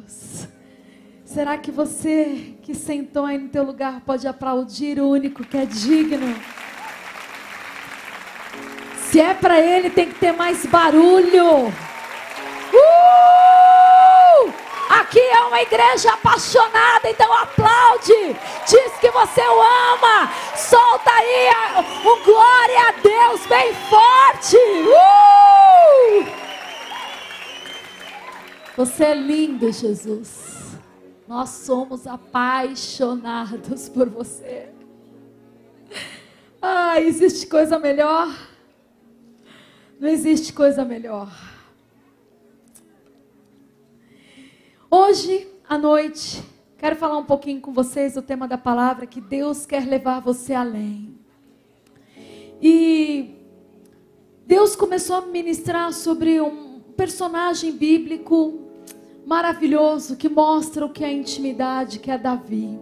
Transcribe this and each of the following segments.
Deus. Será que você que sentou aí no teu lugar pode aplaudir o único que é digno? Se é para Ele, tem que ter mais barulho. Aqui é uma igreja apaixonada, então aplaude. Diz que você o ama. Solta aí um glória a Deus bem forte. Você é lindo, Jesus. Nós somos apaixonados por você. Existe coisa melhor? Não existe coisa melhor. Hoje à noite, quero falar um pouquinho com vocês o tema da palavra, que Deus quer levar você além. E Deus começou a ministrar sobre um personagem bíblico maravilhoso, que mostra o que é intimidade, que é Davi.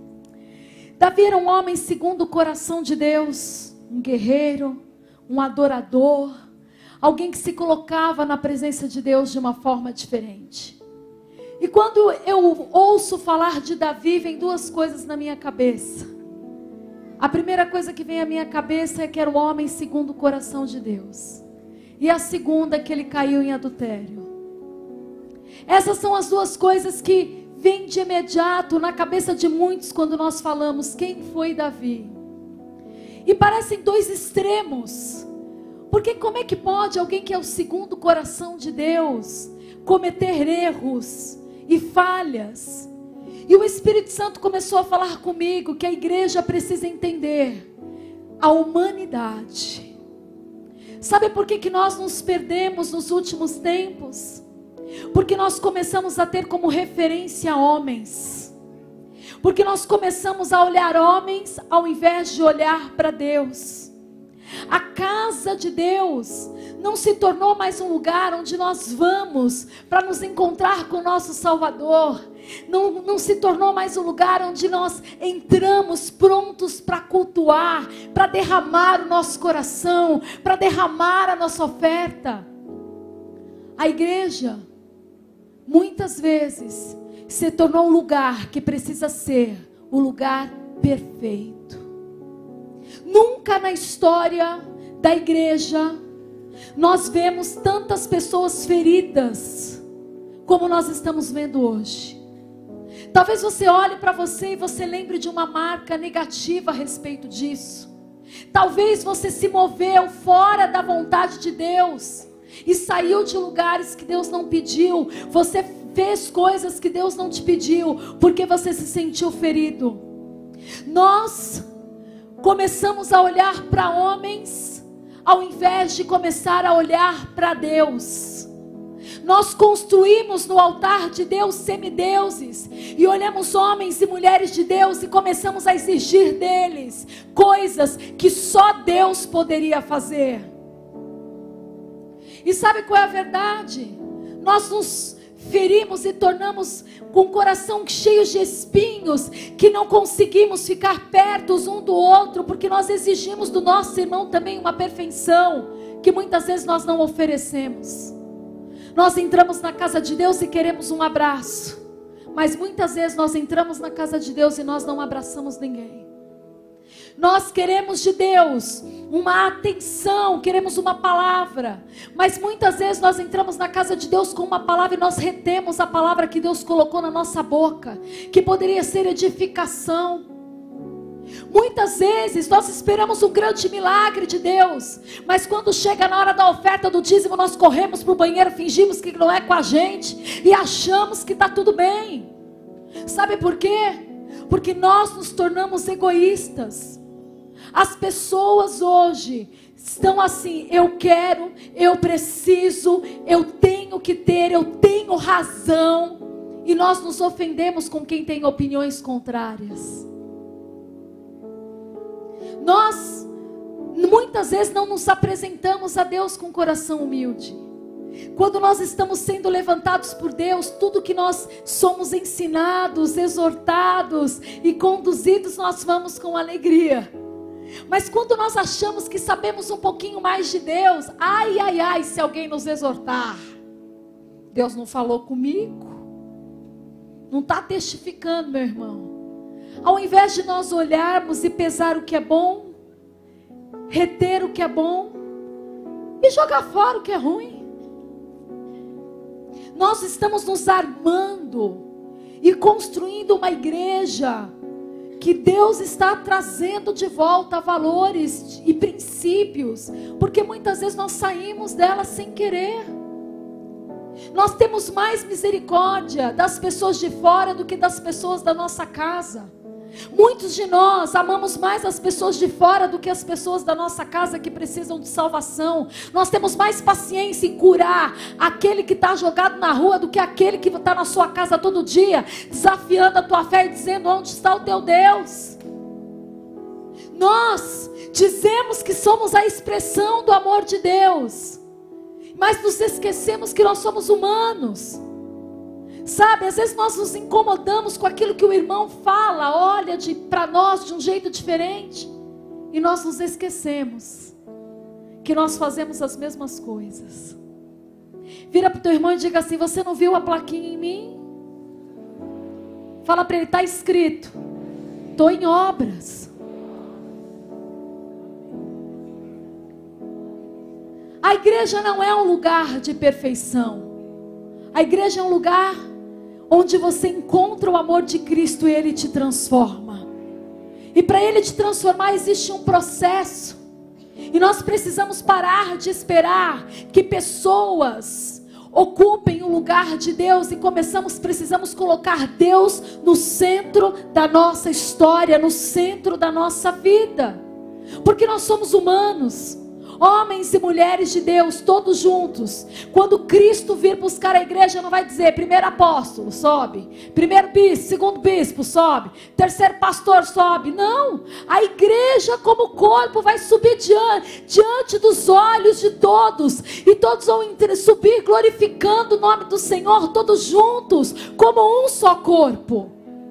Davi era um homem segundo o coração de Deus, um guerreiro, um adorador, alguém que se colocava na presença de Deus de uma forma diferente. E quando eu ouço falar de Davi, vem duas coisas na minha cabeça. A primeira coisa que vem à minha cabeça é que era um homem segundo o coração de Deus. E a segunda é que ele caiu em adultério. Essas são as duas coisas que vêm de imediato na cabeça de muitos quando nós falamos quem foi Davi. E parecem dois extremos. Porque como é que pode alguém que é o segundo coração de Deus cometer erros e falhas? E o Espírito Santo começou a falar comigo que a igreja precisa entender a humanidade. Sabe por que nós nos perdemos nos últimos tempos? Porque nós começamos a ter como referência homens. Porque nós começamos a olhar homens ao invés de olhar para Deus. A casa de Deus não se tornou mais um lugar onde nós vamos para nos encontrar com o nosso Salvador. Não se tornou mais um lugar onde nós entramos prontos para cultuar, para derramar o nosso coração, para derramar a nossa oferta. A igreja, muitas vezes, se tornou um lugar que precisa ser o lugar perfeito. Nunca na história da igreja nós vemos tantas pessoas feridas como nós estamos vendo hoje. Talvez você olhe para você e você lembre de uma marca negativa a respeito disso. Talvez você se moveu fora da vontade de Deus e saiu de lugares que Deus não pediu. Você fez coisas que Deus não te pediu porque você se sentiu ferido. Nós começamos a olhar para homens ao invés de começar a olhar para Deus. Nós construímos no altar de Deus semideuses e olhamos homens e mulheres de Deus e começamos a exigir deles coisas que só Deus poderia fazer. E sabe qual é a verdade? Nós nos ferimos e tornamos com o coração cheio de espinhos, que não conseguimos ficar perto um do outro, porque nós exigimos do nosso irmão também uma perfeição, que muitas vezes nós não oferecemos. Nós entramos na casa de Deus e queremos um abraço, mas muitas vezes nós entramos na casa de Deus e nós não abraçamos ninguém. Nós queremos de Deus uma atenção, queremos uma palavra, mas muitas vezes nós entramos na casa de Deus com uma palavra e nós retemos a palavra que Deus colocou na nossa boca, que poderia ser edificação. Muitas vezes nós esperamos um grande milagre de Deus, mas quando chega na hora da oferta do dízimo, nós corremos para o banheiro, fingimos que não é com a gente e achamos que está tudo bem. Sabe por quê? Porque nós nos tornamos egoístas. As pessoas hoje estão assim: eu quero, eu preciso, eu tenho que ter, eu tenho razão. E nós nos ofendemos com quem tem opiniões contrárias. Nós muitas vezes não nos apresentamos a Deus com coração humilde. Quando nós estamos sendo levantados por Deus, tudo que nós somos ensinados, exortados e conduzidos, nós vamos com alegria. Mas quando nós achamos que sabemos um pouquinho mais de Deus, ai, ai, ai, se alguém nos exortar, Deus não falou comigo. não está testificando, meu irmão. Ao invés de nós olharmos e pesar o que é bom, reter o que é bom e jogar fora o que é ruim, nós estamos nos armando e construindo uma igreja que Deus está trazendo de volta valores e princípios, porque muitas vezes nós saímos dela sem querer. Nós temos mais misericórdia das pessoas de fora do que das pessoas da nossa casa. Muitos de nós amamos mais as pessoas de fora do que as pessoas da nossa casa que precisam de salvação. Nós temos mais paciência em curar aquele que está jogado na rua do que aquele que está na sua casa todo dia, desafiando a tua fé e dizendo: onde está o teu Deus? Nós dizemos que somos a expressão do amor de Deus, mas nos esquecemos que nós somos humanos. Sabe, às vezes nós nos incomodamos com aquilo que o irmão fala, olha para nós de um jeito diferente, e nós nos esquecemos que nós fazemos as mesmas coisas. Vira para o teu irmão e diga assim: você não viu a plaquinha em mim? Fala para ele: está escrito, estou em obras. A igreja não é um lugar de perfeição. A igreja é um lugar onde você encontra o amor de Cristo e Ele te transforma. E para Ele te transformar existe um processo. E nós precisamos parar de esperar que pessoas ocupem o lugar de Deus e precisamos colocar Deus no centro da nossa história, no centro da nossa vida. Porque nós somos humanos. Homens e mulheres de Deus, todos juntos. Quando Cristo vir buscar a igreja, não vai dizer: primeiro apóstolo, sobe. Primeiro bispo, segundo bispo, sobe. Terceiro pastor, sobe. Não. A igreja como corpo vai subir diante dos olhos de todos. E todos vão subir glorificando o nome do Senhor, todos juntos, como um só corpo.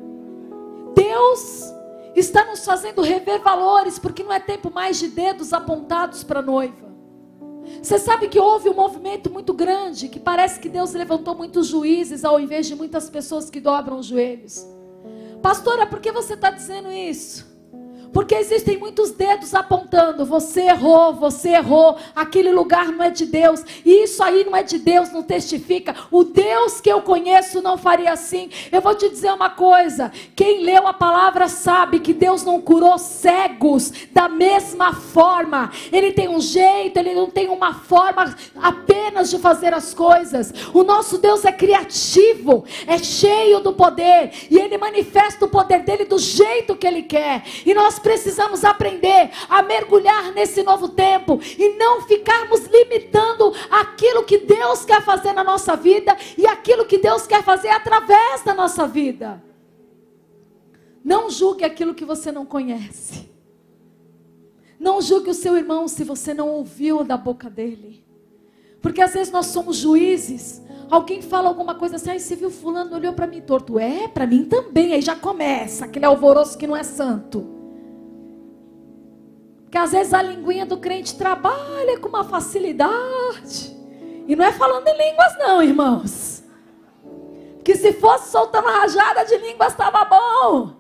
Deus está nos fazendo rever valores, porque não é tempo mais de dedos apontados para a noiva. Você sabe que houve um movimento muito grande, que parece que Deus levantou muitos juízes ao invés de muitas pessoas que dobram os joelhos. Pastora, por que você está dizendo isso? Porque existem muitos dedos apontando: você errou, aquele lugar não é de Deus, e isso aí não é de Deus, não testifica. O Deus que eu conheço não faria assim. Eu vou te dizer uma coisa: quem leu a palavra sabe que Deus não curou cegos da mesma forma. Ele tem um jeito, Ele não tem uma forma apenas de fazer as coisas. O nosso Deus é criativo, é cheio do poder, e Ele manifesta o poder dEle do jeito que Ele quer. E nós precisamos aprender a mergulhar nesse novo tempo e não ficarmos limitando aquilo que Deus quer fazer na nossa vida e aquilo que Deus quer fazer através da nossa vida. Não julgue aquilo que você não conhece. Não julgue o seu irmão se você não ouviu da boca dele. Porque às vezes nós somos juízes. Alguém fala alguma coisa assim: você viu fulano, olhou para mim torto. É, para mim também. Aí já começa aquele alvoroço que não é santo. Que às vezes a linguinha do crente trabalha com uma facilidade. E não é falando em línguas não, irmãos. Que se fosse soltando uma rajada de línguas estava bom.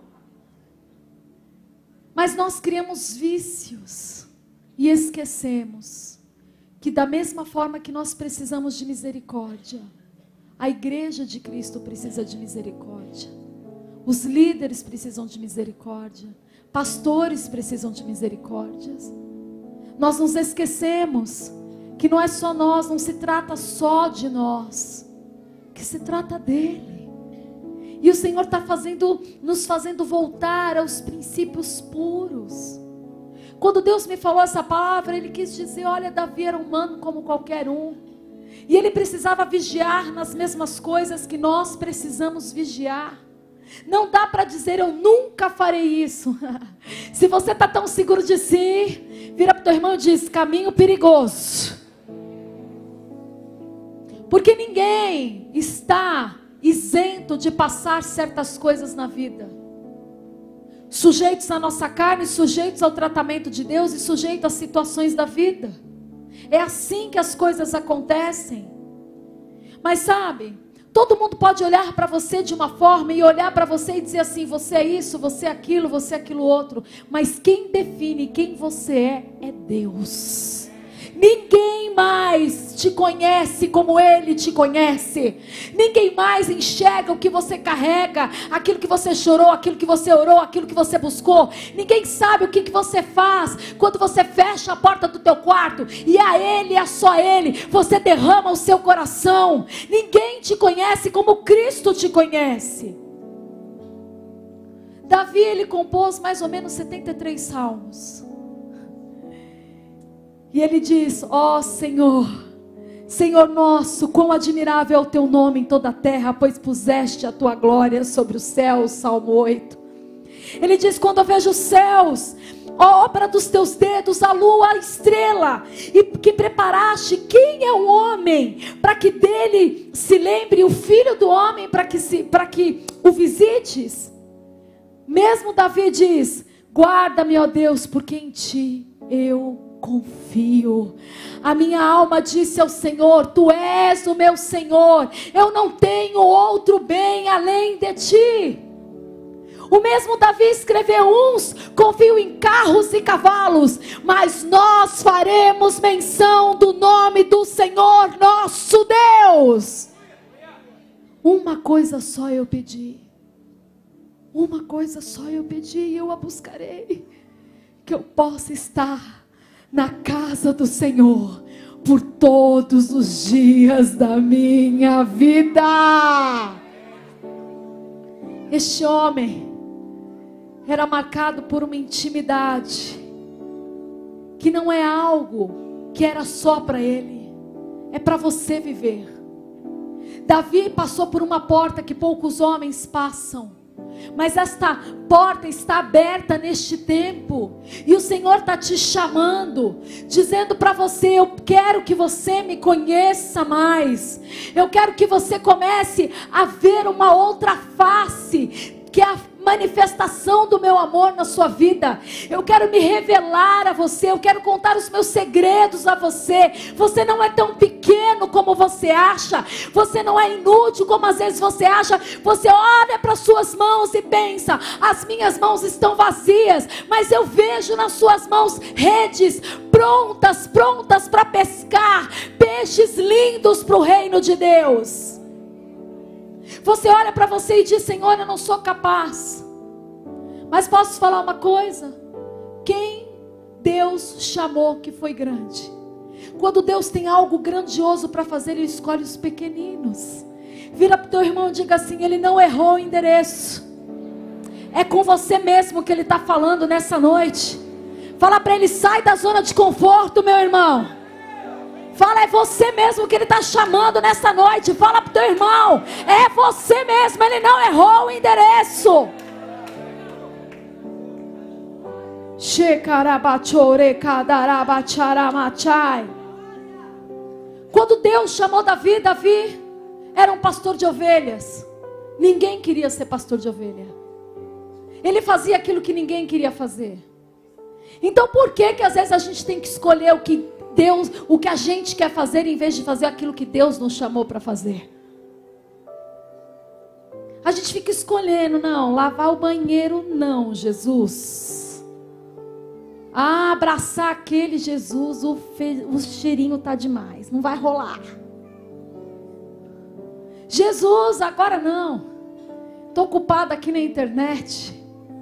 Mas nós criamos vícios e esquecemos que da mesma forma que nós precisamos de misericórdia, a igreja de Cristo precisa de misericórdia. Os líderes precisam de misericórdia. Pastores precisam de misericórdias. Nós nos esquecemos que não é só nós, não se trata só de nós, que se trata dele. E o Senhor está nos fazendo voltar aos princípios puros. Quando Deus me falou essa palavra, Ele quis dizer: olha, Davi era humano como qualquer um, e ele precisava vigiar nas mesmas coisas que nós precisamos vigiar. Não dá para dizer: eu nunca farei isso. Se você está tão seguro de si, vira para o teu irmão e diz: caminho perigoso. Porque ninguém está isento de passar certas coisas na vida. Sujeitos à nossa carne, sujeitos ao tratamento de Deus e sujeitos às situações da vida. É assim que as coisas acontecem. Mas sabe, Todo mundo pode olhar para você de uma forma e olhar para você e dizer assim: você é isso, você é aquilo outro. Mas quem define quem você é Deus. Ninguém mais te conhece como Ele te conhece. Ninguém mais enxerga o que você carrega, aquilo que você chorou, aquilo que você orou, aquilo que você buscou. Ninguém sabe o que você faz quando você fecha a porta do teu quarto e a Ele, a só Ele, você derrama o seu coração. Ninguém te conhece como Cristo te conhece. Davi, ele compôs mais ou menos 73 salmos. E ele diz: ó Senhor, Senhor nosso, quão admirável é o teu nome em toda a terra, pois puseste a tua glória sobre os céus. Salmo 8. Ele diz: quando eu vejo os céus, a obra dos teus dedos, a lua, a estrela, e que preparaste, quem é o homem para que dele se lembre, o filho do homem para que o visites? Mesmo Davi diz: guarda-me, ó Deus, porque em ti eu confio. A minha alma disse ao Senhor: tu és o meu Senhor, eu não tenho outro bem além de ti. O mesmo Davi escreveu: uns confiam em carros e cavalos, mas nós faremos menção do nome do Senhor nosso Deus. Uma coisa só eu pedi, uma coisa só eu pedi, e eu a buscarei: que eu possa estar na casa do Senhor por todos os dias da minha vida. Este homem era marcado por uma intimidade que não é algo que era só para ele, é para você viver. Davi passou por uma porta que poucos homens passam, mas esta porta está aberta neste tempo, e o Senhor está te chamando, dizendo para você: eu quero que você me conheça mais, eu quero que você comece a ver uma outra face, que é a manifestação do meu amor na sua vida. Eu quero me revelar a você, eu quero contar os meus segredos a você. Você não é tão pequeno como você acha, você não é inútil como às vezes você acha. Você olha para as suas mãos e pensa: as minhas mãos estão vazias, mas eu vejo nas suas mãos redes prontas para pescar peixes lindos para o reino de Deus. Você olha para você e diz: Senhor, eu não sou capaz. Mas posso falar uma coisa? Quem Deus chamou que foi grande? Quando Deus tem algo grandioso para fazer, Ele escolhe os pequeninos. Vira para o teu irmão e diga assim: Ele não errou o endereço. É com você mesmo que Ele está falando nessa noite. Fala para ele: sai da zona de conforto, meu irmão. Fala: é você mesmo que Ele está chamando nessa noite. Fala para o teu irmão: é você mesmo, Ele não errou o endereço. Quando Deus chamou Davi, Davi era um pastor de ovelhas. Ninguém queria ser pastor de ovelha. Ele fazia aquilo que ninguém queria fazer. Então por que às vezes a gente tem que escolher o que a gente quer fazer, em vez de fazer aquilo que Deus nos chamou para fazer? A gente fica escolhendo: não, lavar o banheiro não, Jesus. Abraçar aquele Jesus, o cheirinho tá demais, não vai rolar. Jesus, agora não, estou ocupada aqui na internet.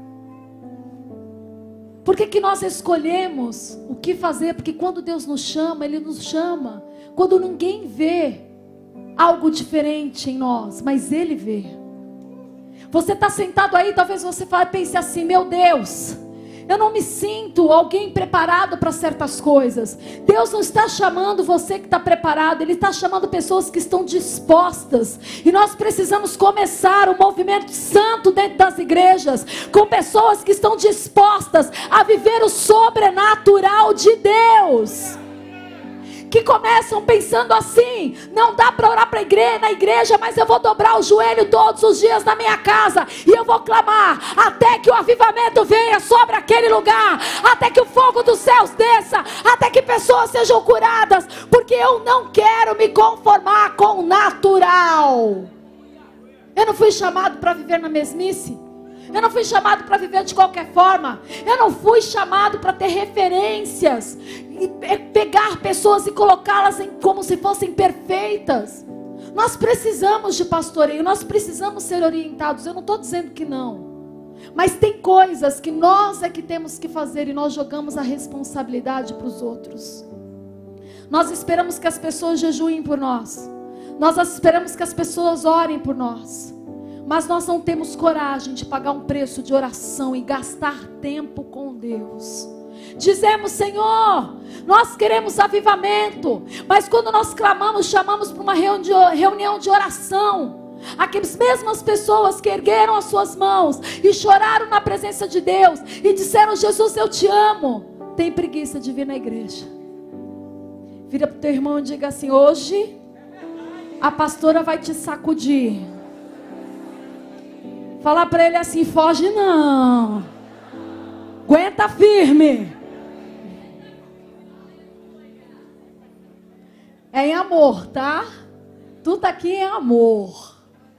Por que nós escolhemos o que fazer? Porque quando Deus nos chama, Ele nos chama quando ninguém vê algo diferente em nós, mas Ele vê. Você está sentado aí, talvez você pense assim: meu Deus, eu não me sinto alguém preparado para certas coisas. Deus não está chamando você que está preparado, Ele está chamando pessoas que estão dispostas. E nós precisamos começar um movimento santo dentro das igrejas, com pessoas que estão dispostas a viver o sobrenatural de Deus. Que começam pensando assim: não dá para orar na igreja, mas eu vou dobrar o joelho todos os dias na minha casa, e eu vou clamar até que o avivamento venha sobre aquele lugar, até que o fogo dos céus desça, até que pessoas sejam curadas, porque eu não quero me conformar com o natural. Eu não fui chamado para viver na mesmice. Eu não fui chamado para viver de qualquer forma. Eu não fui chamado para ter referências e pegar pessoas e colocá-las como se fossem perfeitas. Nós precisamos de pastoreio, nós precisamos ser orientados. Eu não estou dizendo que não. Mas tem coisas que nós é que temos que fazer e nós jogamos a responsabilidade para os outros. Nós esperamos que as pessoas jejuem por nós. Nós esperamos que as pessoas orem por nós. Mas nós não temos coragem de pagar um preço de oração e gastar tempo com Deus. Dizemos: Senhor, nós queremos avivamento. Mas quando nós clamamos, chamamos para uma reunião de oração, aquelas mesmas pessoas que ergueram as suas mãos e choraram na presença de Deus e disseram: Jesus, eu te amo, tem preguiça de vir na igreja. Vira para o teu irmão e diga assim: hoje a pastora vai te sacudir. Fala para ele assim: foge não, aguenta firme. É em amor, tá? Tudo aqui é amor.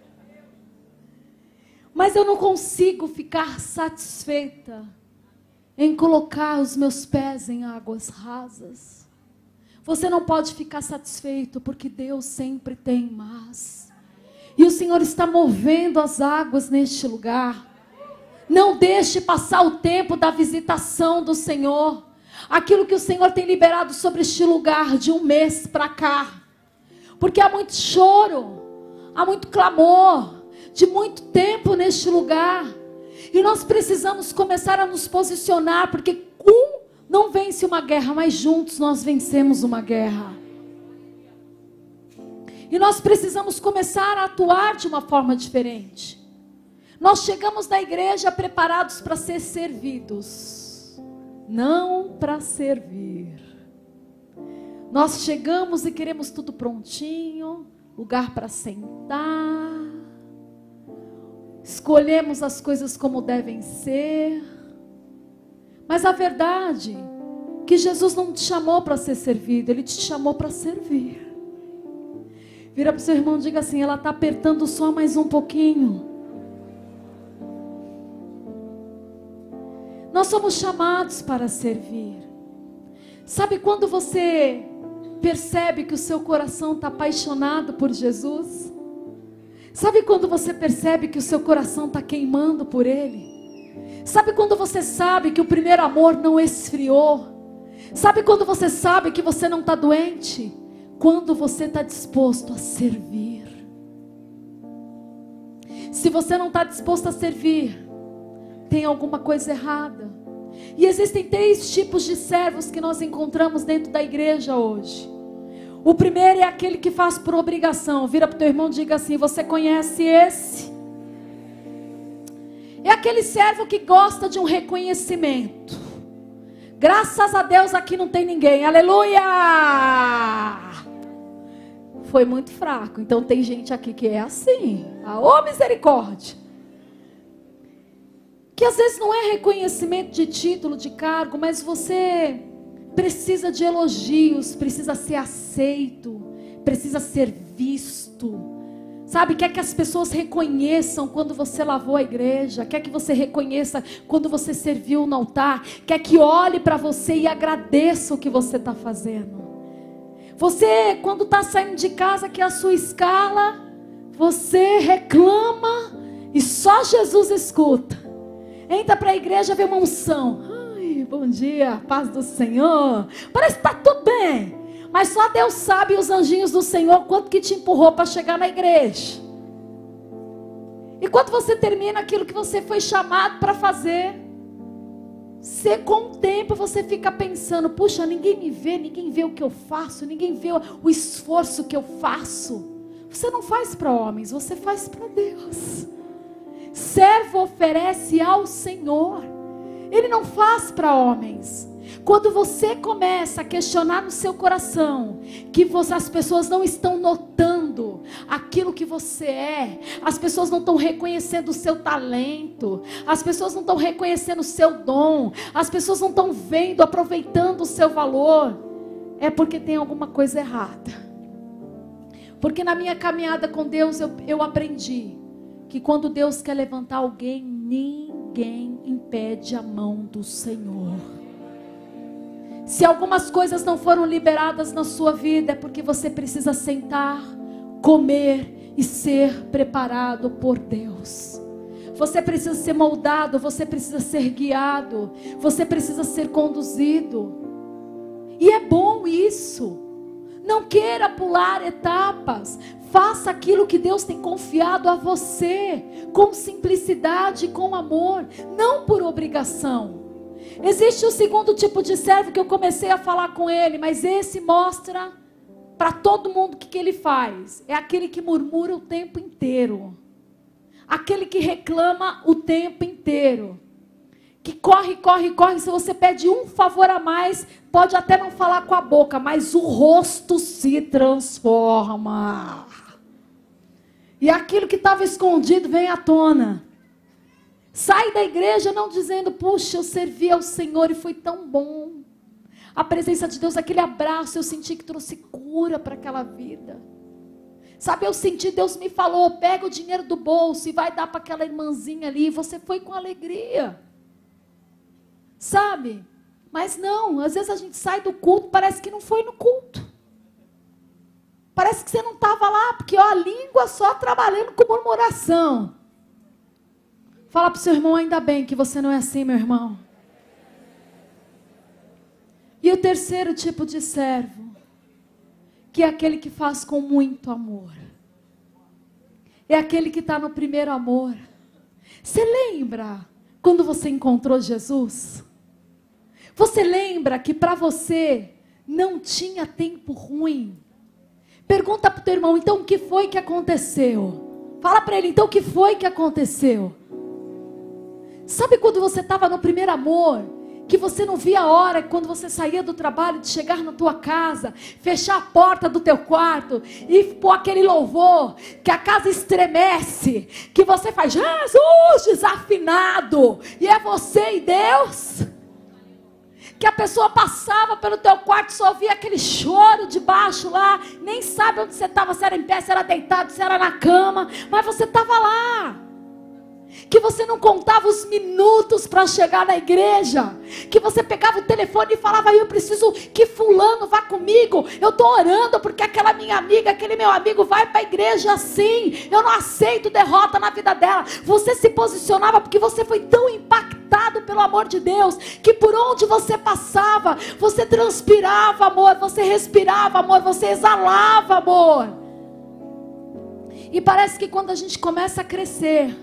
Mas eu não consigo ficar satisfeita em colocar os meus pés em águas rasas. Você não pode ficar satisfeito, porque Deus sempre tem mais. E o Senhor está movendo as águas neste lugar. Não deixe passar o tempo da visitação do Senhor. Aquilo que o Senhor tem liberado sobre este lugar de um mês para cá. Porque há muito choro, há muito clamor, de muito tempo neste lugar. E nós precisamos começar a nos posicionar, porque não vence uma guerra, mas juntos nós vencemos uma guerra. E nós precisamos começar a atuar de uma forma diferente. Nós chegamos na igreja preparados para ser servidos, não para servir. Nós chegamos e queremos tudo prontinho, lugar para sentar, escolhemos as coisas como devem ser. Mas a verdade é que Jesus não te chamou para ser servido, Ele te chamou para servir. Vira para o seu irmão e diga assim: ela está apertando só mais um pouquinho. Nós somos chamados para servir. Sabe quando você percebe que o seu coração está apaixonado por Jesus? Sabe quando você percebe que o seu coração está queimando por Ele? Sabe quando você sabe que o primeiro amor não esfriou? Sabe quando você sabe que você não está doente? Quando você está disposto a servir. Se você não está disposto a servir, tem alguma coisa errada. E existem 3 tipos de servos que nós encontramos dentro da igreja hoje. O primeiro é aquele que faz por obrigação. Vira para o teu irmão e diga assim: você conhece esse? É aquele servo que gosta de um reconhecimento. Graças a Deus aqui não tem ninguém. Aleluia! Foi muito fraco. Então tem gente aqui que é assim. Ô misericórdia! Que às vezes não é reconhecimento de título, de cargo, mas você precisa de elogios, precisa ser aceito, precisa ser visto. Sabe, quer que as pessoas reconheçam quando você lavou a igreja, quer que você reconheça quando você serviu no altar, quer que olhe para você e agradeça o que você está fazendo. Você, quando está saindo de casa, que é a sua escala, você reclama e só Jesus escuta. Entra para a igreja, vê uma unção. Ai, bom dia, paz do Senhor. Parece que está tudo bem. Mas só Deus sabe, os anjinhos do Senhor, quanto que te empurrou para chegar na igreja. E quando você termina aquilo que você foi chamado para fazer, com o tempo você fica pensando: puxa, ninguém me vê, ninguém vê o que eu faço, ninguém vê o esforço que eu faço. Você não faz para homens, você faz para Deus. Servo oferece ao Senhor. Ele não faz para homens. Quando você começa a questionar no seu coração que as pessoas não estão notando aquilo que você é, as pessoas não estão reconhecendo o seu talento, as pessoas não estão reconhecendo o seu dom, as pessoas não estão vendo, aproveitando o seu valor, é porque tem alguma coisa errada. Porque na minha caminhada com Deus eu aprendi que quando Deus quer levantar alguém, ninguém impede a mão do Senhor. Se algumas coisas não foram liberadas na sua vida, é porque você precisa sentar, comer e ser preparado por Deus. Você precisa ser moldado, você precisa ser guiado, você precisa ser conduzido. E é bom isso. Não queira pular etapas. Faça aquilo que Deus tem confiado a você, com simplicidade e com amor, não por obrigação. Existe o segundo tipo de servo que eu comecei a falar com ele, mas esse mostra para todo mundo o que ele faz. É aquele que murmura o tempo inteiro. Aquele que reclama o tempo inteiro. Que corre. Se você pede um favor a mais, pode até não falar com a boca, mas o rosto se transforma. E aquilo que estava escondido vem à tona. Sai da igreja não dizendo, puxa, eu servi ao Senhor e foi tão bom. A presença de Deus, aquele abraço, eu senti que trouxe cura para aquela vida. Sabe, eu senti, Deus me falou, pega o dinheiro do bolso e vai dar para aquela irmãzinha ali. E você foi com alegria. Sabe? Mas não, às vezes a gente sai do culto, parece que não foi no culto. Parece que você não estava lá, porque ó, a língua só trabalhando com murmuração. Fala para o seu irmão, ainda bem que você não é assim, meu irmão. E o terceiro tipo de servo, que é aquele que faz com muito amor. É aquele que está no primeiro amor. Você lembra quando você encontrou Jesus? Você lembra que para você não tinha tempo ruim? Pergunta para o teu irmão, então o que foi que aconteceu? Fala para ele, então o que foi que aconteceu? Sabe quando você estava no primeiro amor, que você não via a hora, quando você saía do trabalho, de chegar na tua casa, fechar a porta do teu quarto e pôr aquele louvor, que a casa estremece, que você faz, Jesus, desafinado, e é você e Deus? Que a pessoa passava pelo teu quarto, só via aquele choro de baixo lá, nem sabe onde você estava, se era em pé, se era deitado, se era na cama, mas você estava lá. Que você não contava os minutos para chegar na igreja, que você pegava o telefone e falava, eu preciso que fulano vá comigo, eu estou orando porque aquela minha amiga, aquele meu amigo vai para a igreja assim, eu não aceito derrota na vida dela. Você se posicionava porque você foi tão impactado pelo amor de Deus, que por onde você passava, você transpirava amor, você respirava amor, você exalava amor. E parece que quando a gente começa a crescer,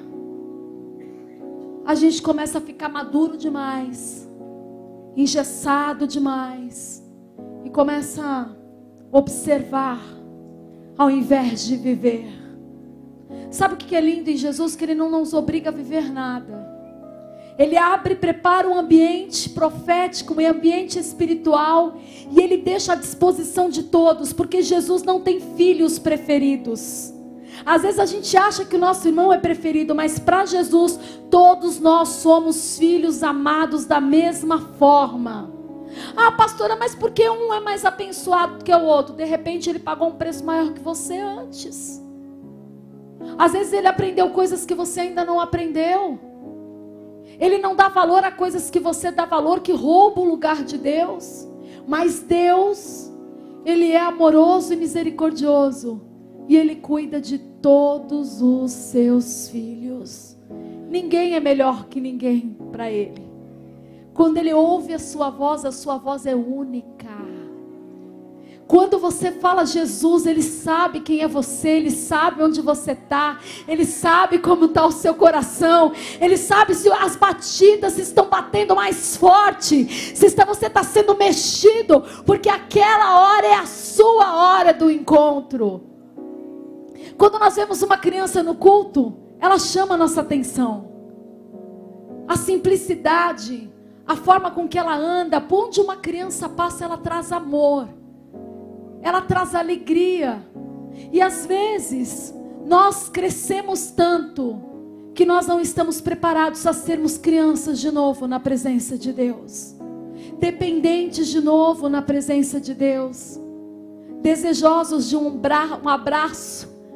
a gente começa a ficar maduro demais, engessado demais, e começa a observar, ao invés de viver. Sabe o que é lindo em Jesus? Que Ele não nos obriga a viver nada. Ele abre e prepara um ambiente profético, um ambiente espiritual, e Ele deixa à disposição de todos, porque Jesus não tem filhos preferidos. Às vezes a gente acha que o nosso irmão é preferido, mas para Jesus, todos nós somos filhos amados da mesma forma. Ah, pastora, mas por que um é mais abençoado do que o outro? De repente ele pagou um preço maior que você antes. Às vezes ele aprendeu coisas que você ainda não aprendeu. Ele não dá valor a coisas que você dá valor, que roubam o lugar de Deus. Mas Deus, Ele é amoroso e misericordioso. E Ele cuida de todos os seus filhos. Ninguém é melhor que ninguém para Ele. Quando Ele ouve a sua voz é única. Quando você fala Jesus, Ele sabe quem é você, Ele sabe onde você está, Ele sabe como está o seu coração, Ele sabe se as batidas estão batendo mais forte, se você está sendo mexido, porque aquela hora é a sua hora do encontro. Quando nós vemos uma criança no culto, ela chama a nossa atenção. A simplicidade, a forma com que ela anda, por onde uma criança passa, ela traz amor. Ela traz alegria. E às vezes nós crescemos tanto que nós não estamos preparados a sermos crianças de novo na presença de Deus, dependentes de novo na presença de Deus, desejosos de um abraço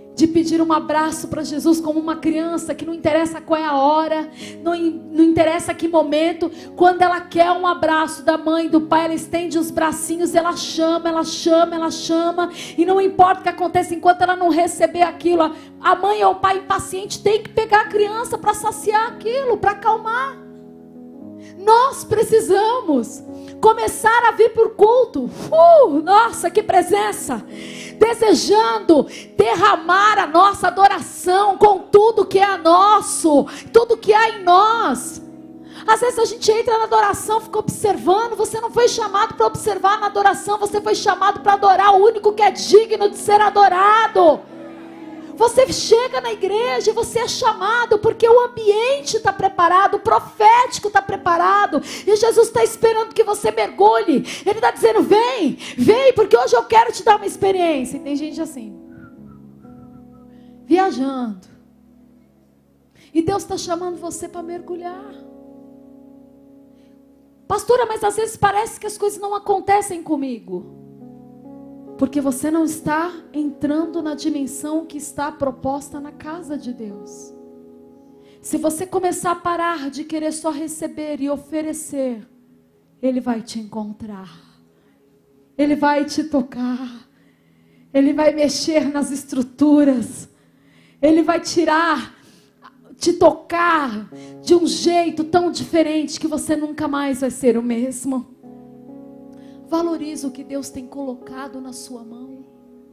de pedir um abraço para Jesus como uma criança, que não interessa qual é a hora, não interessa que momento, quando ela quer um abraço da mãe, do pai, ela estende os bracinhos, ela chama, ela chama, ela chama, e não importa o que aconteça enquanto ela não receber aquilo, a mãe ou o pai impaciente tem que pegar a criança para saciar aquilo, para acalmar. Nós precisamos começar a vir para o culto, nossa, que presença, desejando derramar a nossa adoração com tudo que é nosso, tudo que há em nós. Às vezes a gente entra na adoração, fica observando. Você não foi chamado para observar na adoração, você foi chamado para adorar o único que é digno de ser adorado. Você chega na igreja e você é chamado porque o ambiente está preparado, o profético está preparado, e Jesus está esperando que você mergulhe. Ele está dizendo: vem, vem, porque hoje eu quero te dar uma experiência. E tem gente assim, viajando, e Deus está chamando você para mergulhar. Pastora, mas às vezes parece que as coisas não acontecem comigo. Porque você não está entrando na dimensão que está proposta na casa de Deus. Se você começar a parar de querer só receber e oferecer, Ele vai te encontrar. Ele vai te tocar. Ele vai mexer nas estruturas. Ele vai te tocar de um jeito tão diferente que você nunca mais vai ser o mesmo. Valoriza o que Deus tem colocado na sua mão.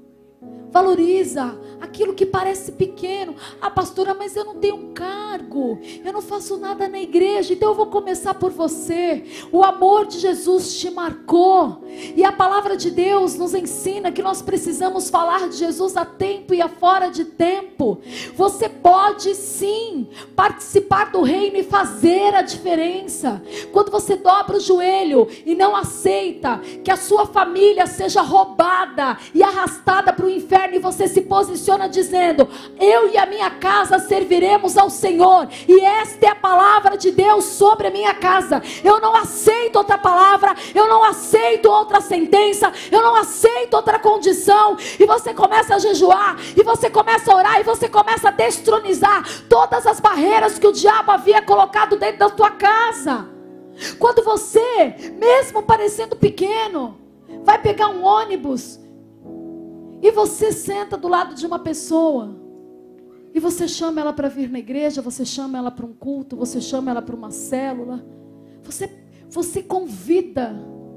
Valoriza aquilo que parece pequeno. Ah, pastora, mas eu não tenho um cargo, eu não faço nada na igreja, então eu vou começar por você. O amor de Jesus te marcou, e a palavra de Deus nos ensina que nós precisamos falar de Jesus a tempo e a fora de tempo. Você pode sim participar do reino e fazer a diferença. Quando você dobra o joelho e não aceita que a sua família seja roubada e arrastada para o inferno, e você se posiciona dizendo: eu e a minha casa serviremos ao Senhor, e esta é a palavra de Deus sobre a minha casa. Eu não aceito outra palavra, eu não aceito outra sentença, eu não aceito outra condição. E você começa a jejuar, e você começa a orar, e você começa a destronizar todas as barreiras que o diabo havia colocado dentro da tua casa. Quando você, mesmo parecendo pequeno, vai pegar um ônibus e você senta do lado de uma pessoa, e você chama ela para vir na igreja, você chama ela para um culto, você chama ela para uma célula, você convida.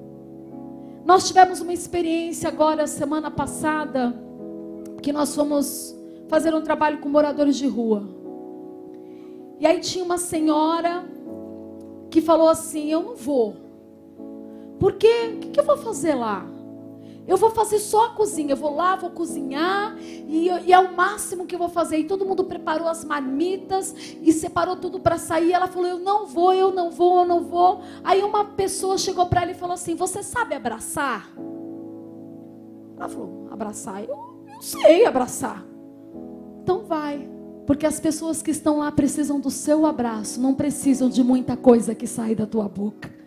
Nós tivemos uma experiência agora, semana passada, que nós fomos fazer um trabalho com moradores de rua. E aí tinha uma senhora que falou assim: eu não vou, porque o que eu vou fazer lá? Eu vou fazer só a cozinha, eu vou lá, vou cozinhar, e é o máximo que eu vou fazer. E todo mundo preparou as marmitas e separou tudo para sair. Ela falou: eu não vou, eu não vou, eu não vou. Aí uma pessoa chegou para ela e falou assim: você sabe abraçar? Ela falou: abraçar? Eu sei abraçar. Então vai, porque as pessoas que estão lá precisam do seu abraço, não precisam de muita coisa que sai da tua boca.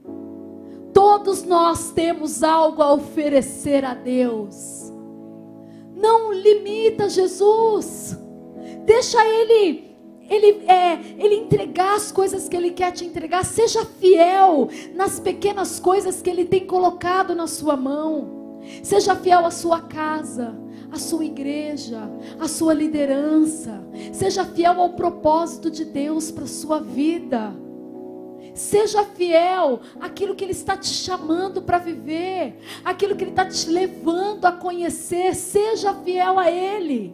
Todos nós temos algo a oferecer a Deus. Não limita Jesus. Deixa Ele entregar as coisas que Ele quer te entregar. Seja fiel nas pequenas coisas que Ele tem colocado na sua mão. Seja fiel à sua casa, à sua igreja, à sua liderança. Seja fiel ao propósito de Deus para a sua vida. Seja fiel àquilo que Ele está te chamando para viver, aquilo que Ele está te levando a conhecer. Seja fiel a Ele.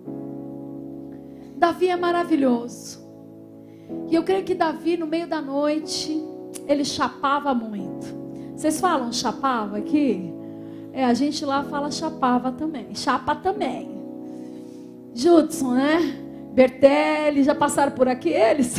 Davi é maravilhoso. E eu creio que Davi, no meio da noite, ele chapava muito. Vocês falam chapava aqui? A gente lá fala chapava também. Chapa também. Judson, né? Bertelli, já passaram por aqui eles?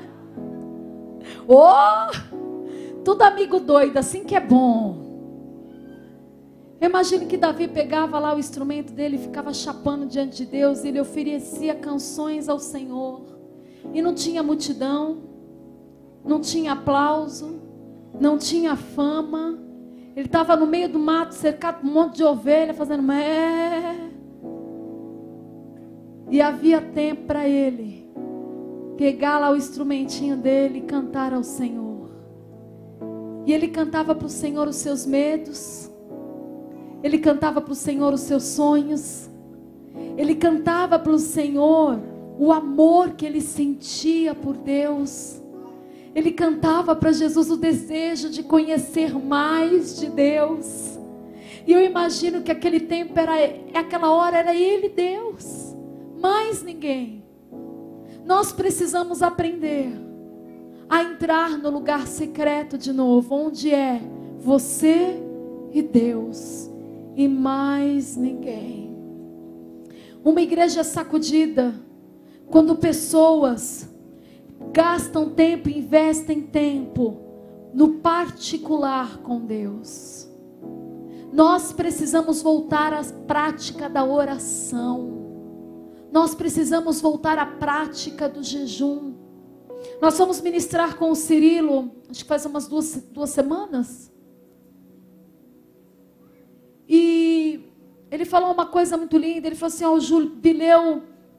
Tudo amigo doido, assim que é bom. Eu imagino que Davi pegava lá o instrumento dele e ficava chapando diante de Deus. E ele oferecia canções ao Senhor. E não tinha multidão, não tinha aplauso, não tinha fama. Ele estava no meio do mato, cercado por um monte de ovelha, fazendo E havia tempo para ele pegar lá o instrumentinho dele e cantar ao Senhor. E ele cantava para o Senhor os seus medos. Ele cantava para o Senhor os seus sonhos. Ele cantava para o Senhor o amor que ele sentia por Deus. Ele cantava para Jesus o desejo de conhecer mais de Deus. E eu imagino que aquele tempo aquela hora era ele, Deus, mais ninguém. Nós precisamos aprender a entrar no lugar secreto de novo, onde é você e Deus, e mais ninguém. Uma igreja sacudida, quando pessoas gastam tempo, investem tempo no particular com Deus. Nós precisamos voltar à prática da oração. Nós precisamos voltar à prática do jejum. Nós fomos ministrar com o Cirilo, acho que faz umas duas semanas. E ele falou uma coisa muito linda. Ele falou assim: o jubileu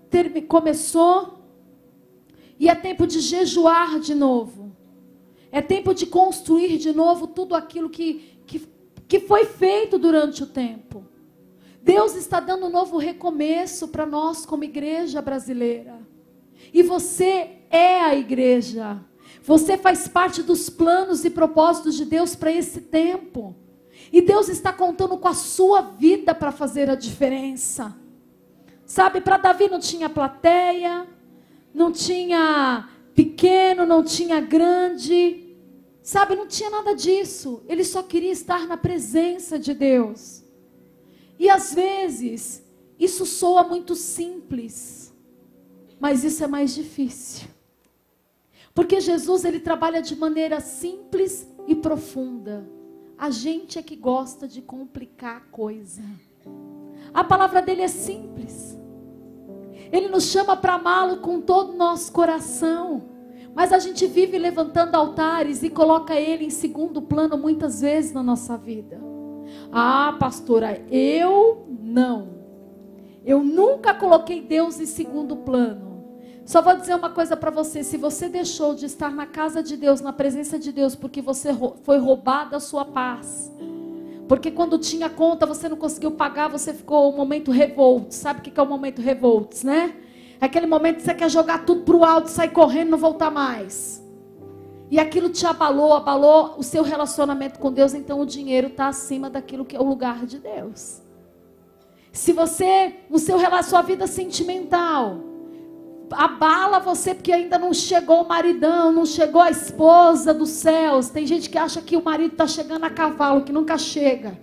começou e é tempo de jejuar de novo. É tempo de construir de novo tudo aquilo que foi feito durante o tempo. Deus está dando um novo recomeço para nós como igreja brasileira. E você é a igreja. Você faz parte dos planos e propósitos de Deus para esse tempo. E Deus está contando com a sua vida para fazer a diferença. Sabe, para Davi não tinha plateia, não tinha pequeno, não tinha grande. Sabe, não tinha nada disso. Ele só queria estar na presença de Deus. E às vezes, isso soa muito simples. Mas isso é mais difícil. Porque Jesus, ele trabalha de maneira simples e profunda. A gente é que gosta de complicar a coisa. A palavra dele é simples. Ele nos chama para amá-lo com todo o nosso coração. Mas a gente vive levantando altares e coloca ele em segundo plano muitas vezes na nossa vida. Ah, pastora, eu não. Eu nunca coloquei Deus em segundo plano. Só vou dizer uma coisa para você: se você deixou de estar na casa de Deus, na presença de Deus, porque você foi roubada a sua paz, porque quando tinha conta você não conseguiu pagar, você ficou um momento revolto. Sabe o que é o momento revolto, né? É aquele momento que você quer jogar tudo para o alto, sair correndo e não voltar mais. E aquilo te abalou o seu relacionamento com Deus. Então o dinheiro está acima daquilo que é o lugar de Deus. Se você, sua vida sentimental abala você porque ainda não chegou o maridão, não chegou a esposa dos céus. Tem gente que acha que o marido está chegando a cavalo, que nunca chega.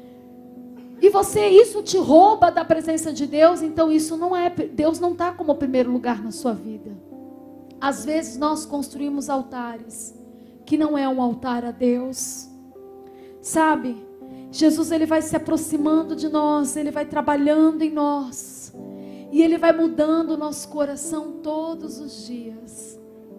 E isso te rouba da presença de Deus. Então isso não é, Deus não está como primeiro lugar na sua vida. Às vezes nós construímos altares que não é um altar a Deus. Sabe, Jesus, ele vai se aproximando de nós, ele vai trabalhando em nós. E ele vai mudando o nosso coração todos os dias.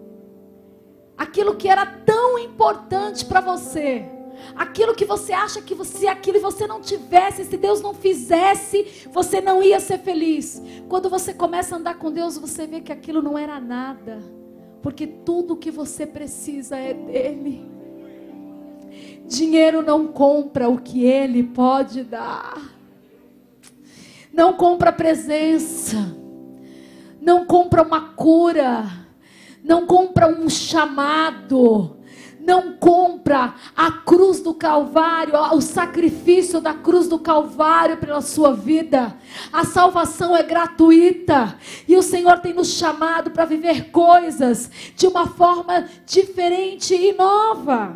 Aquilo que era tão importante para você, aquilo que você acha que se aquilo você não tivesse, se Deus não fizesse, você não ia ser feliz. Quando você começa a andar com Deus, você vê que aquilo não era nada. Porque tudo que você precisa é dele. Dinheiro não compra o que ele pode dar. Não compra presença. Não compra uma cura. Não compra um chamado. Não compra a cruz do Calvário, o sacrifício da cruz do Calvário pela sua vida. A salvação é gratuita. E o Senhor tem nos chamado para viver coisas de uma forma diferente e nova.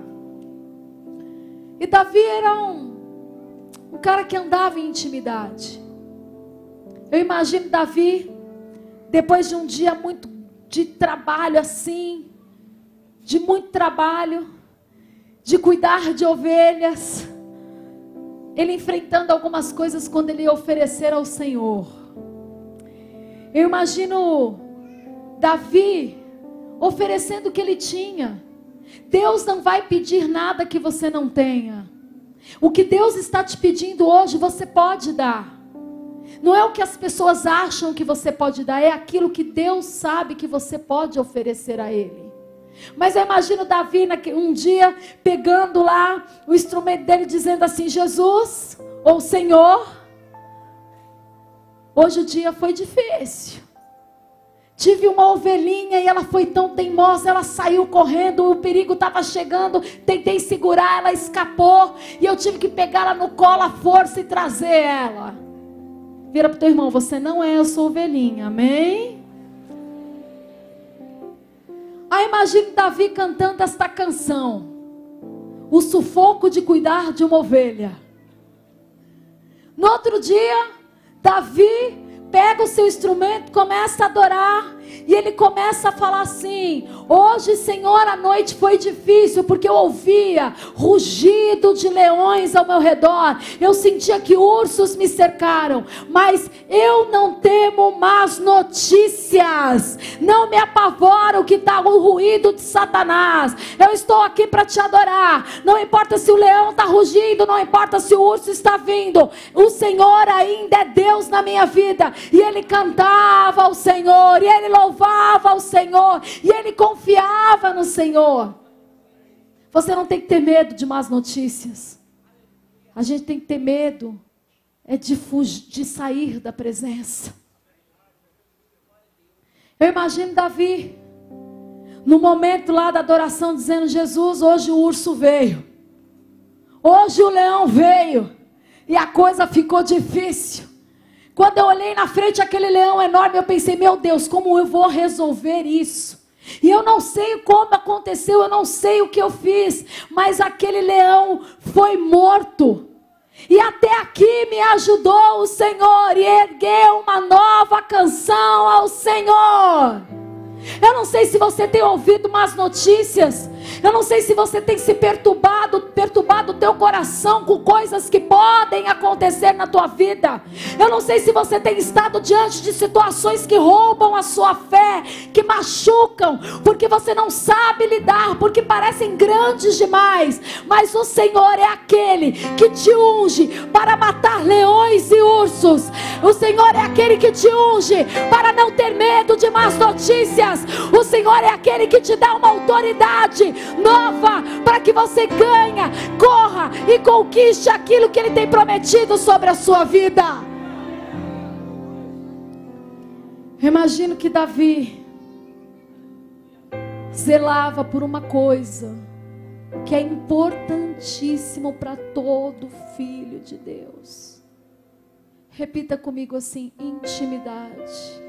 E Davi era um cara que andava em intimidade. Eu imagino Davi, depois de um dia muito de trabalho assim, de muito trabalho, de cuidar de ovelhas, ele enfrentando algumas coisas quando ele ia oferecer ao Senhor. Eu imagino Davi oferecendo o que ele tinha. Deus não vai pedir nada que você não tenha. O que Deus está te pedindo hoje, você pode dar. Não é o que as pessoas acham que você pode dar, é aquilo que Deus sabe que você pode oferecer a Ele. Mas eu imagino Davi um dia pegando lá o instrumento dele, dizendo assim: Jesus, ou Senhor, hoje o dia foi difícil. Tive uma ovelhinha e ela foi tão teimosa, ela saiu correndo, o perigo estava chegando, tentei segurar, ela escapou, e eu tive que pegá-la no colo à força e trazer ela. Vira para o teu irmão: você não é a sua ovelhinha, amém? Aí imagine Davi cantando esta canção, o sufoco de cuidar de uma ovelha. No outro dia, Davi pega o seu instrumento, começa a adorar, e ele começa a falar assim: hoje, Senhor, a noite foi difícil, porque eu ouvia rugido de leões ao meu redor, eu sentia que ursos me cercaram, mas eu não temo más notícias, não me apavora o que está o ruído de Satanás. Eu estou aqui para te adorar, não importa se o leão está rugindo, não importa se o urso está vindo, o Senhor ainda é Deus na minha vida. E ele cantava ao Senhor, e ele louvava ao Senhor, e ele confiava no Senhor. Você não tem que ter medo de más notícias. A gente tem que ter medo de sair da presença. Eu imagino Davi no momento lá da adoração dizendo: Jesus, hoje o urso veio, hoje o leão veio, e a coisa ficou difícil. Quando eu olhei na frente aquele leão enorme, eu pensei: meu Deus, como eu vou resolver isso? E eu não sei como aconteceu, eu não sei o que eu fiz, mas aquele leão foi morto. E até aqui me ajudou o Senhor, e ergueu uma nova canção ao Senhor. Eu não sei se você tem ouvido más notícias. Eu não sei se você tem se perturbado o teu coração com coisas que podem acontecer na tua vida. Eu não sei se você tem estado diante de situações que roubam a sua fé, que machucam, porque você não sabe lidar, porque parecem grandes demais. Mas o Senhor é aquele que te unge para matar leões e ursos. O Senhor é aquele que te unge para não ter medo de más notícias. O Senhor é aquele que te dá uma autoridade nova para que você ganhe, corra e conquiste aquilo que Ele tem prometido sobre a sua vida. Eu imagino que Davi zelava por uma coisa que é importantíssimo para todo filho de Deus. Repita comigo assim: intimidade.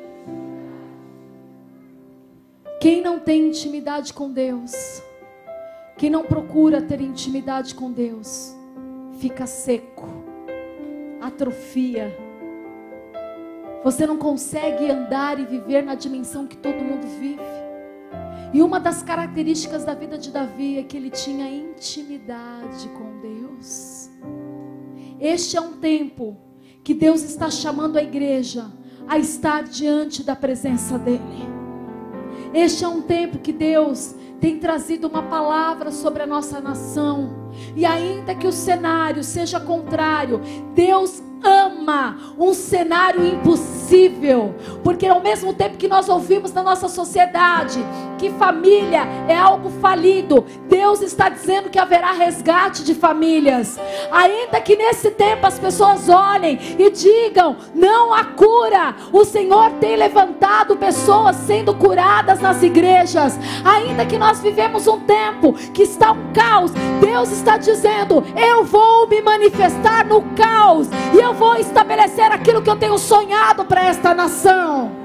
Quem não tem intimidade com Deus, quem não procura ter intimidade com Deus, fica seco, atrofia. Você não consegue andar e viver na dimensão que todo mundo vive. E uma das características da vida de Davi é que ele tinha intimidade com Deus. Este é um tempo que Deus está chamando a igreja a estar diante da presença dEle. Este é um tempo que Deus tem trazido uma palavra sobre a nossa nação. E ainda que o cenário seja contrário, Deus ama um cenário impossível. Porque ao mesmo tempo que nós ouvimos na nossa sociedade que família é algo falido, Deus está dizendo que haverá resgate de famílias. Ainda que nesse tempo as pessoas olhem e digam: não há cura, o Senhor tem levantado pessoas sendo curadas nas igrejas. Ainda que nós vivemos um tempo que está um caos, Deus está dizendo: eu vou me manifestar no caos, e eu vou estabelecer aquilo que eu tenho sonhado para esta nação.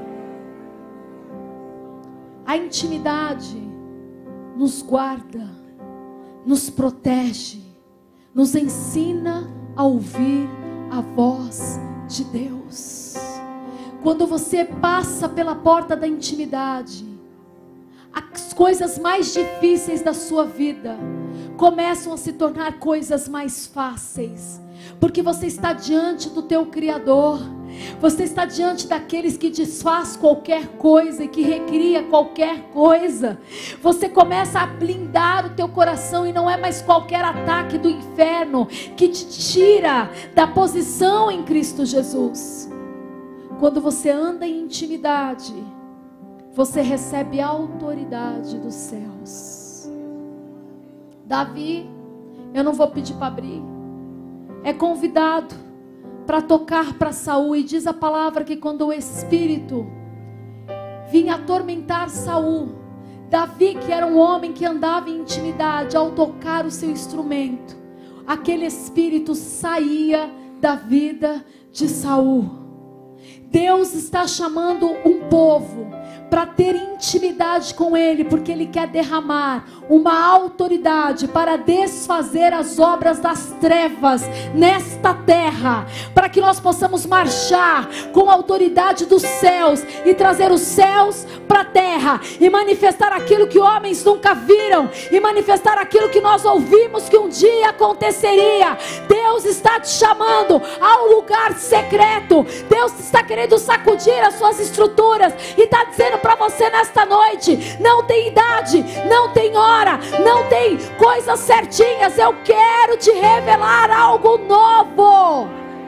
A intimidade nos guarda, nos protege, nos ensina a ouvir a voz de Deus. Quando você passa pela porta da intimidade, as coisas mais difíceis da sua vida começam a se tornar coisas mais fáceis, porque você está diante do teu Criador. Você está diante daqueles que desfaz qualquer coisa e que recria qualquer coisa. Você começa a blindar o teu coração, e não é mais qualquer ataque do inferno que te tira da posição em Cristo Jesus. Quando você anda em intimidade, você recebe a autoridade dos céus. Davi, eu não vou pedir para abrir, é convidado para tocar para Saul, e diz a palavra que quando o Espírito vinha atormentar Saul, Davi, que era um homem que andava em intimidade, ao tocar o seu instrumento, aquele Espírito saía da vida de Saul. Deus está chamando um povo para ter intimidade com Ele, porque Ele quer derramar uma autoridade para desfazer as obras das trevas nesta terra, para que nós possamos marchar com a autoridade dos céus e trazer os céus para a terra, e manifestar aquilo que homens nunca viram, e manifestar aquilo que nós ouvimos que um dia aconteceria. Deus está te chamando ao lugar secreto. Deus está querendo sacudir as suas estruturas e está dizendo para você nesta noite: não tem idade, não tem hora, não tem coisas certinhas. Eu quero te revelar algo novo.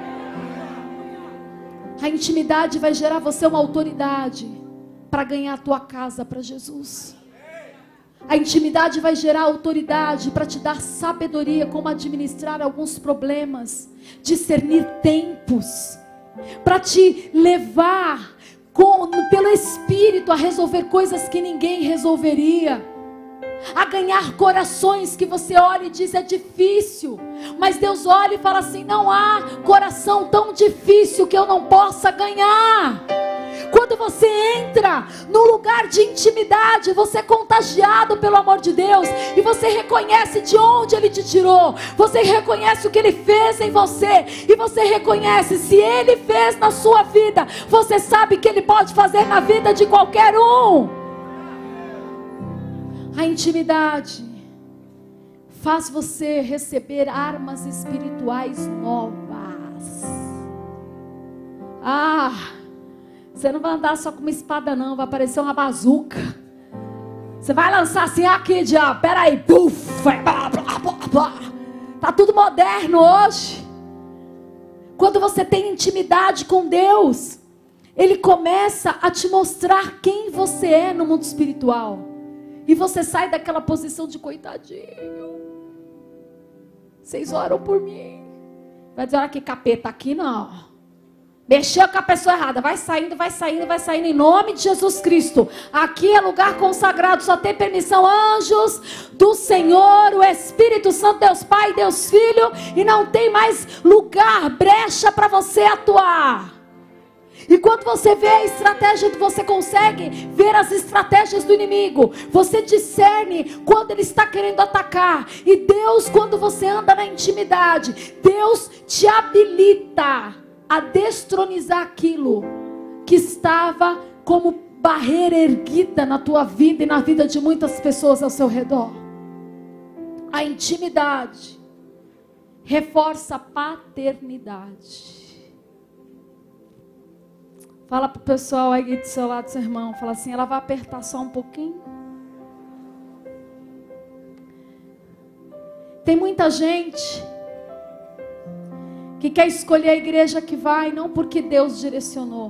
A intimidade vai gerar você uma autoridade para ganhar a tua casa para Jesus. A intimidade vai gerar autoridade para te dar sabedoria como administrar alguns problemas, discernir tempos, para te levar pelo Espírito a resolver coisas que ninguém resolveria, a ganhar corações que você olha e diz: é difícil, mas Deus olha e fala assim: não há coração tão difícil que eu não possa ganhar. Quando você entra no lugar de intimidade, você é contagiado pelo amor de Deus, e você reconhece de onde Ele te tirou, você reconhece o que Ele fez em você, e você reconhece, se Ele fez na sua vida, você sabe que Ele pode fazer na vida de qualquer um. A intimidade faz você receber armas espirituais novas. Você não vai andar só com uma espada não, vai aparecer uma bazuca. Você vai lançar assim: aqui diabo, peraí, puf, blá, blá, blá, blá. Tá tudo moderno hoje. Quando você tem intimidade com Deus, Ele começa a te mostrar quem você é no mundo espiritual, e você sai daquela posição de coitadinho. Vocês oram por mim. Vai dizer: olha que capeta, aqui não. Mexeu com a pessoa errada. Vai saindo, vai saindo, vai saindo, em nome de Jesus Cristo. Aqui é lugar consagrado, só tem permissão anjos do Senhor, o Espírito Santo, Deus Pai, Deus Filho, e não tem mais lugar, brecha para você atuar. E quando você vê a estratégia, você consegue ver as estratégias do inimigo. Você discerne quando ele está querendo atacar. E Deus, quando você anda na intimidade, Deus te habilita a destronizar aquilo que estava como barreira erguida na tua vida e na vida de muitas pessoas ao seu redor. A intimidade reforça a paternidade. Fala pro pessoal aí do seu lado, seu irmão, fala assim: ela vai apertar só um pouquinho. Tem muita gente que quer escolher a igreja que vai, não porque Deus direcionou.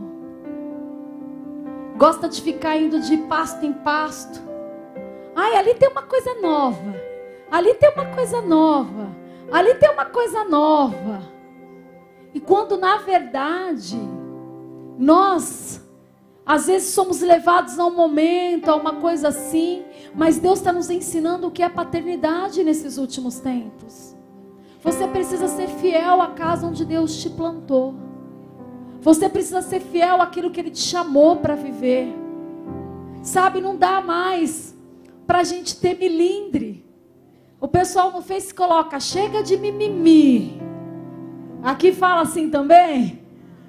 Gosta de ficar indo de pasto em pasto. Ali tem uma coisa nova. Ali tem uma coisa nova. Ali tem uma coisa nova. E quando na verdade nós às vezes somos levados a um momento, a uma coisa assim, mas Deus está nos ensinando o que é paternidade nesses últimos tempos. Você precisa ser fiel à casa onde Deus te plantou. Você precisa ser fiel àquilo que Ele te chamou para viver. Sabe, não dá mais para a gente ter milindre. O pessoal no Face coloca: chega de mimimi. Aqui fala assim também.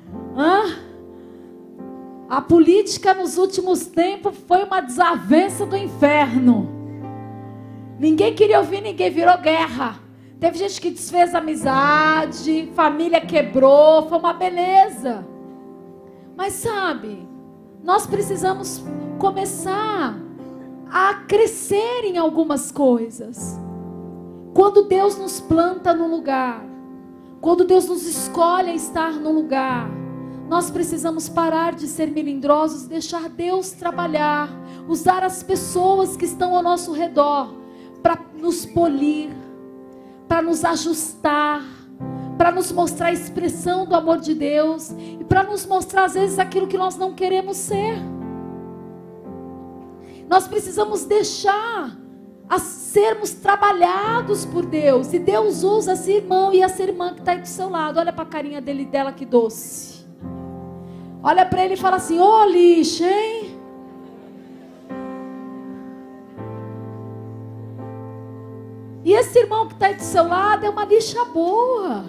A política nos últimos tempos foi uma desavença do inferno. Ninguém queria ouvir ninguém, virou guerra. Teve gente que desfez amizade, família quebrou, foi uma beleza. Mas sabe, nós precisamos começar a crescer em algumas coisas. Quando Deus nos planta no lugar, quando Deus nos escolhe a estar no lugar, nós precisamos parar de ser melindrosos, deixar Deus trabalhar, usar as pessoas que estão ao nosso redor para nos polir, para nos ajustar, para nos mostrar a expressão do amor de Deus e para nos mostrar às vezes aquilo que nós não queremos ser. Nós precisamos deixar a sermos trabalhados por Deus. E Deus usa esse irmão e essa irmã que está aí do seu lado. Olha para a carinha dela, que doce. Olha para ele e fala assim: ô lixo, hein? E esse irmão que está aí do seu lado é uma lixa boa.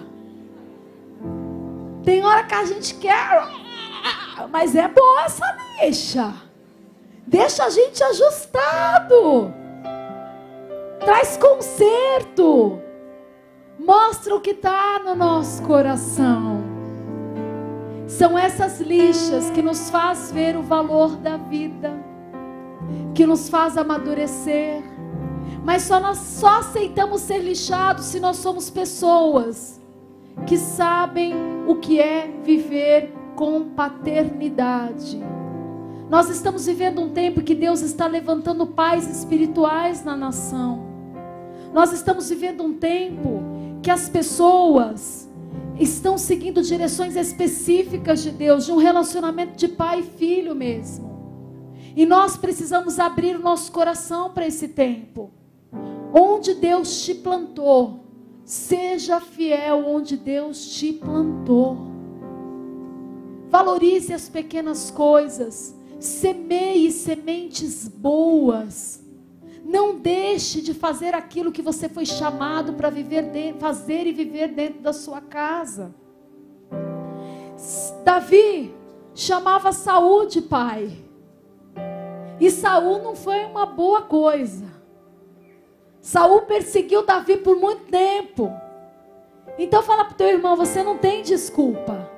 Tem hora que a gente quer, mas é boa essa lixa. Deixa a gente ajustado. Traz conserto. Mostra o que está no nosso coração. São essas lixas que nos faz ver o valor da vida, que nos faz amadurecer. Mas nós só aceitamos ser lixados se nós somos pessoas que sabem o que é viver com paternidade. Nós estamos vivendo um tempo que Deus está levantando pais espirituais na nação. Nós estamos vivendo um tempo que as pessoas estão seguindo direções específicas de Deus, de um relacionamento de pai e filho mesmo. E nós precisamos abrir o nosso coração para esse tempo. Onde Deus te plantou, seja fiel onde Deus te plantou. Valorize as pequenas coisas. Semeie sementes boas. Não deixe de fazer aquilo que você foi chamado para fazer e viver dentro da sua casa. Davi chamava Saul de pai. E Saul não foi uma boa coisa. Saul perseguiu Davi por muito tempo. Então fala para o teu irmão: você não tem desculpa.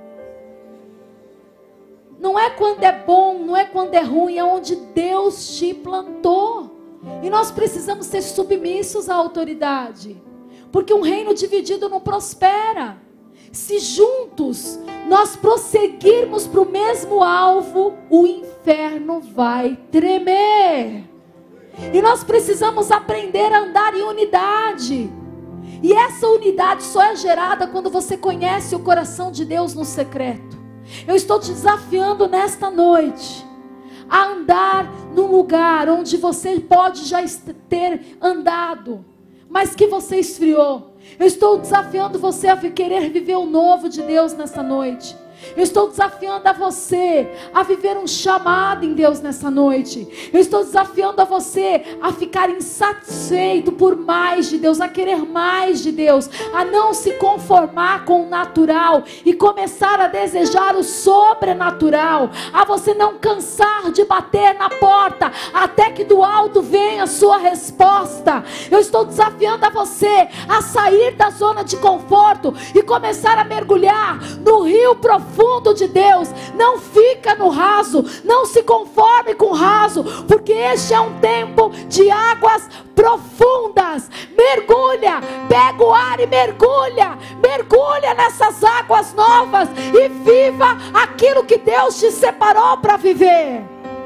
Não é quando é bom, não é quando é ruim, é onde Deus te plantou. E nós precisamos ser submissos à autoridade, porque um reino dividido não prospera. Se juntos nós prosseguirmos para o mesmo alvo, o inferno vai tremer. E nós precisamos aprender a andar em unidade. E essa unidade só é gerada quando você conhece o coração de Deus no secreto. Eu estou te desafiando nesta noite a andar num lugar onde você pode já ter andado, mas que você esfriou. Eu estou desafiando você a querer viver o novo de Deus nessa noite. Eu estou desafiando a você a viver um chamado em Deus nessa noite. Eu estou desafiando a você a ficar insatisfeito por mais de Deus, a querer mais de Deus, a não se conformar com o natural e começar a desejar o sobrenatural, a você não cansar de bater na porta até que do alto venha a sua resposta. Eu estou desafiando a você a sair da zona de conforto e começar a mergulhar no rio profundo de Deus. Não fica no raso, não se conforme com o raso, porque este é um tempo de águas profundas. Mergulha, pega o ar e mergulha nessas águas novas e viva aquilo que Deus te separou para viver.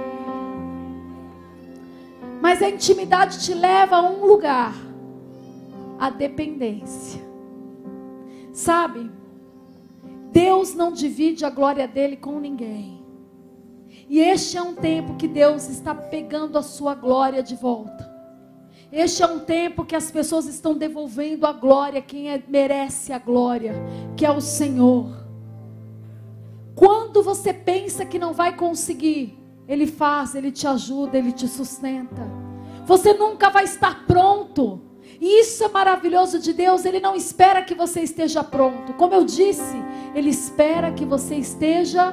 Mas a intimidade te leva a um lugar, a dependência. Sabe, Deus não divide a glória dele com ninguém. E este é um tempo que Deus está pegando a sua glória de volta. Este é um tempo que as pessoas estão devolvendo a glória a quem merece a glória, que é o Senhor. Quando você pensa que não vai conseguir, Ele faz, Ele te ajuda, Ele te sustenta. Você nunca vai estar pronto. E isso é maravilhoso de Deus. Ele não espera que você esteja pronto. Como eu disse, Ele espera que você esteja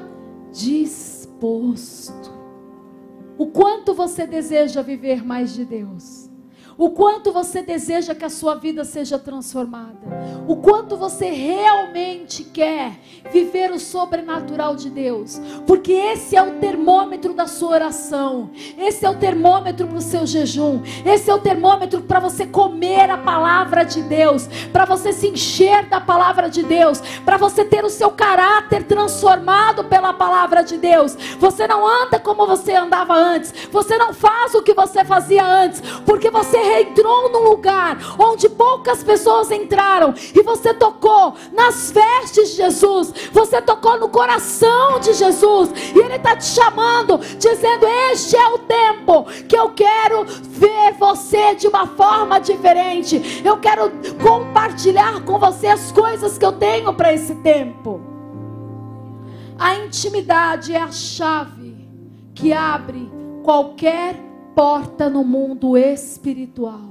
disposto. O quanto você deseja viver mais de Deus? O quanto você deseja que a sua vida seja transformada. O quanto você realmente quer viver o sobrenatural de Deus. Porque esse é o termômetro da sua oração. Esse é o termômetro para o seu jejum. Esse é o termômetro para você comer a palavra de Deus. Para você se encher da palavra de Deus. Para você ter o seu caráter transformado pela palavra de Deus. Você não anda como você andava antes. Você não faz o que você fazia antes. Porque você entrou num lugar onde poucas pessoas entraram e você tocou nas vestes de Jesus, você tocou no coração de Jesus e Ele está te chamando, dizendo: este é o tempo que eu quero ver você de uma forma diferente, eu quero compartilhar com você as coisas que eu tenho para esse tempo. A intimidade é a chave que abre qualquer porta no mundo espiritual.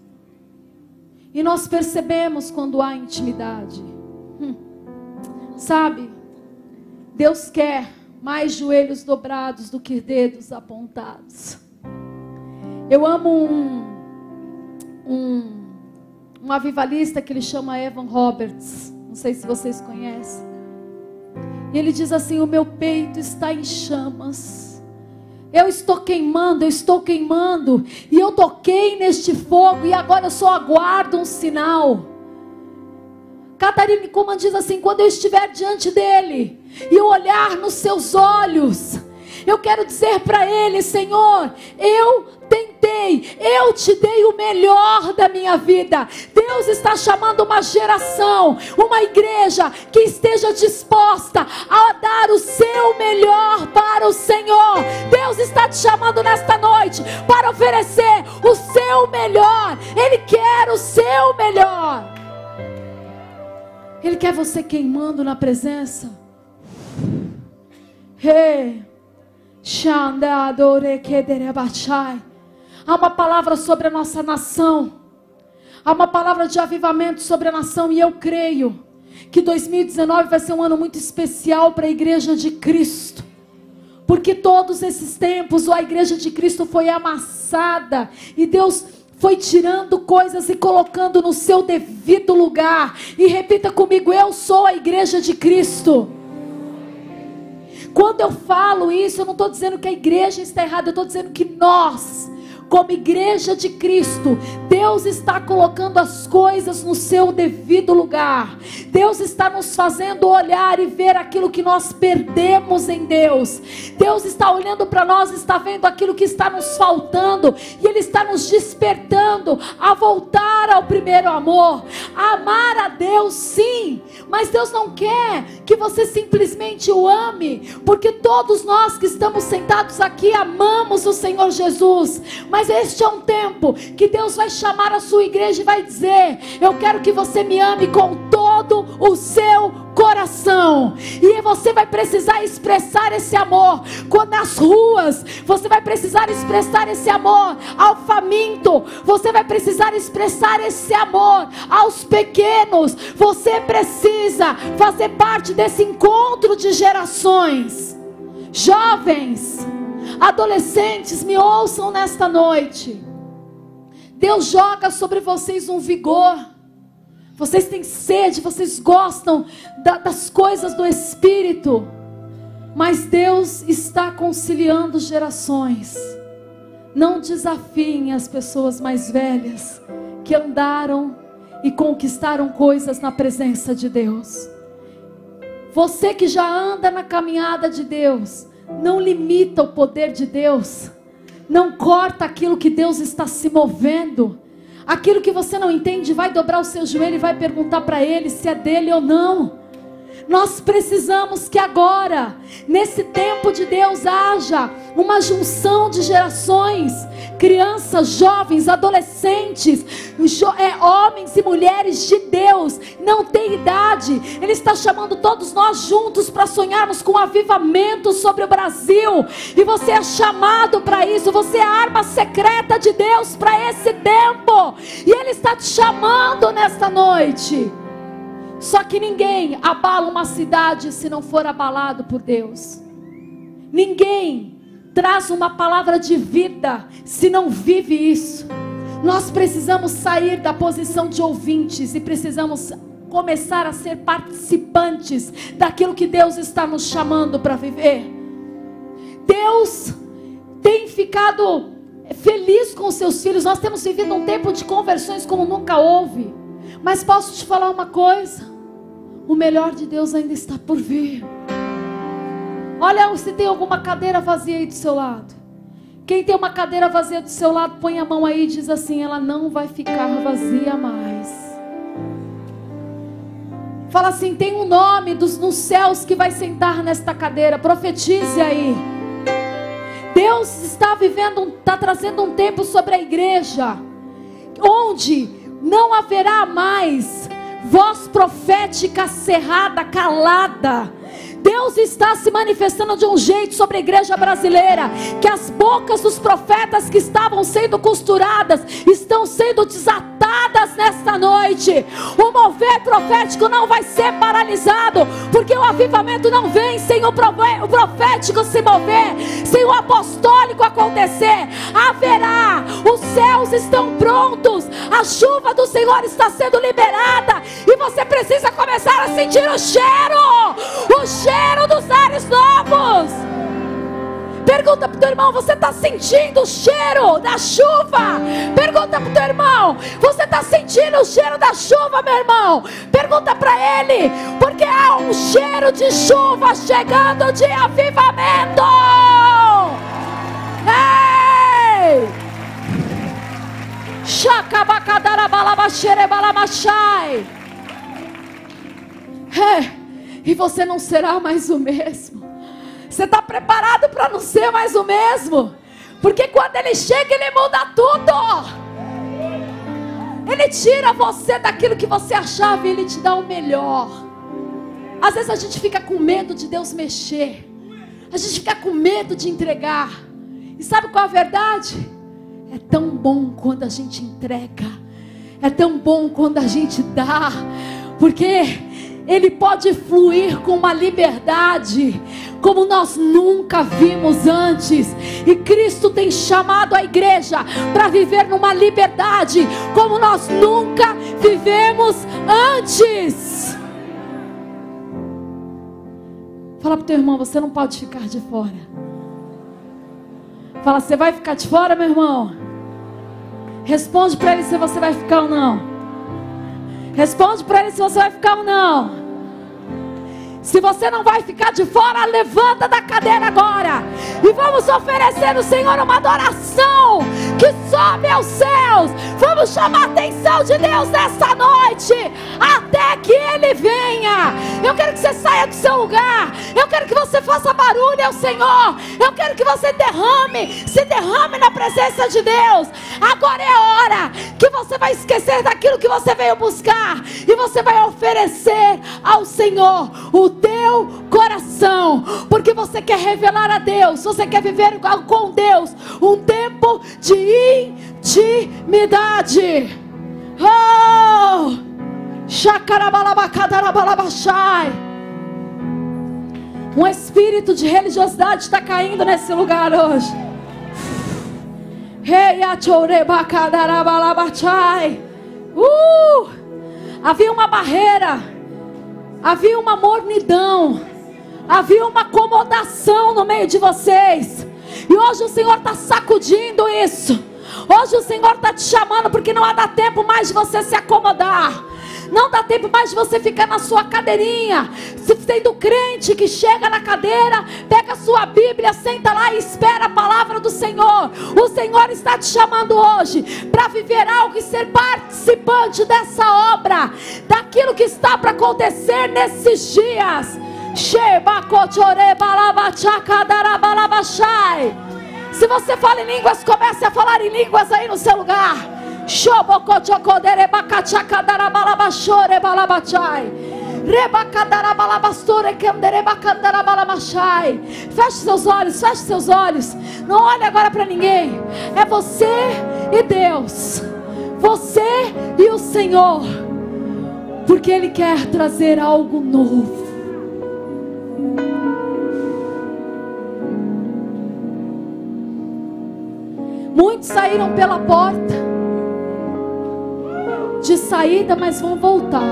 E nós percebemos quando há intimidade. Sabe? Deus quer mais joelhos dobrados do que dedos apontados. Eu amo um avivalista que ele chama Evan Roberts. Não sei se vocês conhecem. E ele diz assim: o meu peito está em chamas. Eu estou queimando, e eu toquei neste fogo, e agora eu só aguardo um sinal. Catarina Kuhlman diz assim: quando eu estiver diante dele, e eu olhar nos seus olhos, eu quero dizer para ele: Senhor, eu tentei, eu te dei o melhor da minha vida. Deus está chamando uma geração, uma igreja que esteja disposta a dar o seu melhor para o Senhor. Deus está te chamando nesta noite para oferecer o seu melhor. Ele quer o seu melhor. Ele quer você queimando na presença. Há uma palavra sobre a nossa nação. Há uma palavra de avivamento sobre a nação. E eu creio que 2019 vai ser um ano muito especial para a igreja de Cristo. Porque todos esses tempos a igreja de Cristo foi amassada. E Deus foi tirando coisas e colocando no seu devido lugar. E repita comigo: eu sou a igreja de Cristo. Quando eu falo isso, eu não estou dizendo que a igreja está errada. Eu estou dizendo que nós, como igreja de Cristo, Deus está colocando as coisas no seu devido lugar. Deus está nos fazendo olhar e ver aquilo que nós perdemos em Deus. Deus está olhando para nós, está vendo aquilo que está nos faltando, e Ele está nos despertando a voltar ao primeiro amor, a amar a Deus, sim, mas Deus não quer que você simplesmente o ame, porque todos nós que estamos sentados aqui amamos o Senhor Jesus. Mas este é um tempo que Deus vai chamar a sua igreja e vai dizer: eu quero que você me ame com todo o seu coração. E você vai precisar expressar esse amor nas ruas. Você vai precisar expressar esse amor ao faminto. Você vai precisar expressar esse amor aos pequenos. Você precisa fazer parte desse encontro de gerações. Jovens, adolescentes, me ouçam nesta noite. Deus joga sobre vocês um vigor. Vocês têm sede, vocês gostam das coisas do Espírito. Mas Deus está conciliando gerações. Não desafiem as pessoas mais velhas que andaram e conquistaram coisas na presença de Deus. Você que já anda na caminhada de Deus, não limita o poder de Deus. Não corta aquilo que Deus está se movendo. Aquilo que você não entende, vai dobrar o seu joelho e vai perguntar para Ele se é dele ou não. Nós precisamos que agora, nesse tempo de Deus, haja uma junção de gerações. Crianças, jovens, adolescentes, homens e mulheres de Deus. Não tem idade. Ele está chamando todos nós juntos para sonharmos com avivamento sobre o Brasil. E você é chamado para isso. Você é a arma secreta de Deus para esse tempo. E Ele está te chamando nesta noite. Só que ninguém abala uma cidade se não for abalado por Deus. Ninguém traz uma palavra de vida se não vive isso. Nós precisamos sair da posição de ouvintes e precisamos começar a ser participantes daquilo que Deus está nos chamando para viver. Deus tem ficado feliz com os seus filhos. Nós temos vivido um tempo de conversões como nunca houve. Mas posso te falar uma coisa: o melhor de Deus ainda está por vir. Olha se tem alguma cadeira vazia aí do seu lado. Quem tem uma cadeira vazia do seu lado, põe a mão aí e diz assim: ela não vai ficar vazia mais. Fala assim: tem um nome nos céus que vai sentar nesta cadeira. Profetize aí. Deus está trazendo um tempo sobre a igreja, onde não haverá mais voz profética cerrada, calada. Deus está se manifestando de um jeito sobre a igreja brasileira, que as bocas dos profetas que estavam sendo costuradas estão sendo desatadas nesta noite. O mover profético não vai ser paralisado, porque o avivamento não vem sem o profético se mover, sem o apostólico acontecer. Haverá, os céus estão prontos, a chuva do Senhor está sendo liberada, e você precisa começar a sentir o cheiro dos ares novos. Pergunta para o teu irmão: você está sentindo o cheiro da chuva? Pergunta para o teu irmão: você está sentindo o cheiro da chuva, meu irmão? Pergunta para ele, porque há um cheiro de chuva chegando, de avivamento. Ei! Chacabacadarabalabasherebalamachai. E você não será mais o mesmo. Você está preparado para não ser mais o mesmo? Porque quando Ele chega, Ele muda tudo. Ele tira você daquilo que você achava e Ele te dá o melhor. Às vezes a gente fica com medo de Deus mexer. A gente fica com medo de entregar. E sabe qual é a verdade? É tão bom quando a gente entrega. É tão bom quando a gente dá. Porque Ele pode fluir com uma liberdade como nós nunca vimos antes. E Cristo tem chamado a igreja para viver numa liberdade como nós nunca vivemos antes. Fala para o teu irmão: você não pode ficar de fora. Fala: você vai ficar de fora, meu irmão? Responde para ele se você vai ficar ou não. Responde para ele se você vai ficar ou não. Se você não vai ficar de fora, levanta da cadeira agora e vamos oferecer ao Senhor uma adoração que sobe aos céus. Vamos chamar a atenção de Deus nessa noite, até que Ele venha. Eu quero que você saia do seu lugar. Eu quero que você faça barulho ao Senhor. Eu quero que você se derrame na presença de Deus. Agora é a hora que você vai esquecer daquilo que você veio buscar e você vai oferecer ao Senhor o teu coração, porque você quer revelar a Deus, você quer viver com Deus um tempo de intimidade. Oh! Shakarabalabakadarabalabashai. Um espírito de religiosidade está caindo nesse lugar hoje. Havia uma barreira, havia uma mornidão, havia uma acomodação no meio de vocês. E hoje o Senhor está sacudindo isso. Hoje o Senhor está te chamando, porque não dá tempo mais de você se acomodar. Não dá tempo mais de você ficar na sua cadeirinha, sendo crente que chega na cadeira, pega a sua Bíblia, senta lá e espera a palavra do Senhor. O Senhor está te chamando hoje para viver algo e ser participante dessa obra, daquilo que está para acontecer nesses dias. Se você fala em línguas, comece a falar em línguas aí no seu lugar. Feche seus olhos, feche seus olhos. Não olhe agora para ninguém. É você e Deus, você e o Senhor, porque Ele quer trazer algo novo. Muitos saíram pela porta, de saída, mas vão voltar.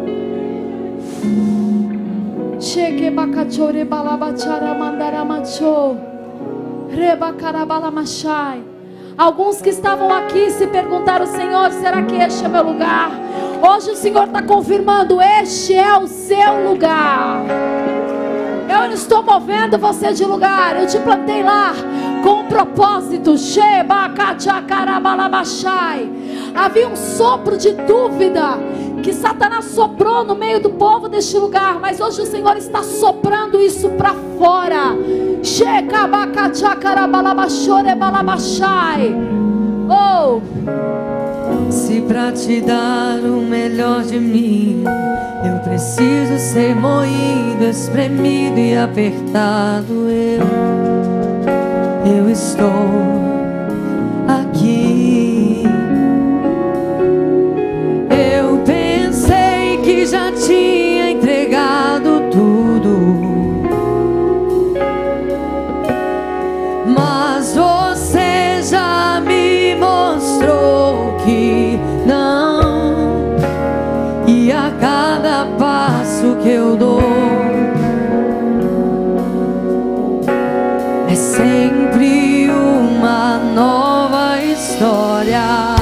Alguns que estavam aqui se perguntaram: Senhor, será que este é meu lugar? Hoje o Senhor está confirmando: este é o seu lugar. Eu não estou movendo você de lugar. Eu te plantei lá com um propósito. Havia um sopro de dúvida que Satanás soprou no meio do povo deste lugar, mas hoje o Senhor está soprando isso para fora. Oh, se pra te dar o melhor de mim eu preciso ser moído, espremido e apertado, eu estou aqui. Eu pensei que já tinha entregado tudo, mas você já me mostrou que não. E a cada passo que eu dou é sempre uma nova história.